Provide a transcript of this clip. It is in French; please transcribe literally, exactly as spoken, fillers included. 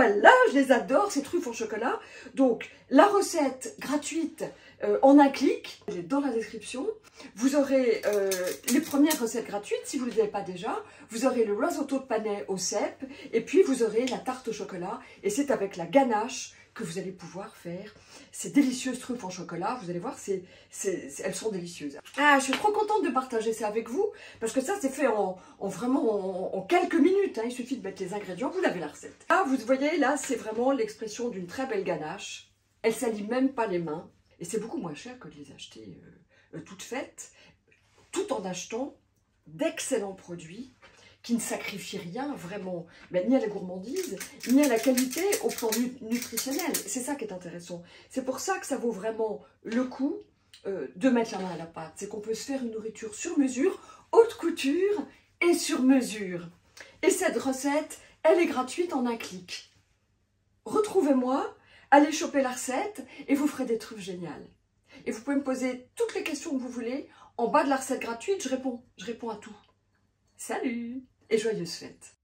ben là, je les adore, ces truffes au chocolat. Donc, la recette gratuite euh, en un clic, elle est dans la description. Vous aurez euh, les premières recettes gratuites, si vous ne les avez pas déjà. Vous aurez le risotto de panais au cèpe. Et puis, vous aurez la tarte au chocolat. Et c'est avec la ganache que vous allez pouvoir faire ces délicieuses truffes en chocolat. Vous allez voir, c'est, c'est, c'est, elles sont délicieuses. Ah, je suis trop contente de partager ça avec vous, parce que ça, c'est fait en, en vraiment en, en quelques minutes. Hein. Il suffit de mettre les ingrédients, vous avez la recette. Là, vous voyez, là, c'est vraiment l'expression d'une très belle ganache. Elle ne salit même pas les mains. Et c'est beaucoup moins cher que de les acheter euh, toutes faites, tout en achetant d'excellents produits qui ne sacrifie rien vraiment, mais ni à la gourmandise, ni à la qualité au plan nu nutritionnel. C'est ça qui est intéressant. C'est pour ça que ça vaut vraiment le coup euh, de mettre la main à la pâte. C'est qu'on peut se faire une nourriture sur mesure, haute couture et sur mesure. Et cette recette, elle est gratuite en un clic. Retrouvez-moi, allez choper la recette et vous ferez des truffes géniales. Et vous pouvez me poser toutes les questions que vous voulez. En bas de la recette gratuite, je réponds. Je réponds à tout. Salut! Et joyeuses fêtes!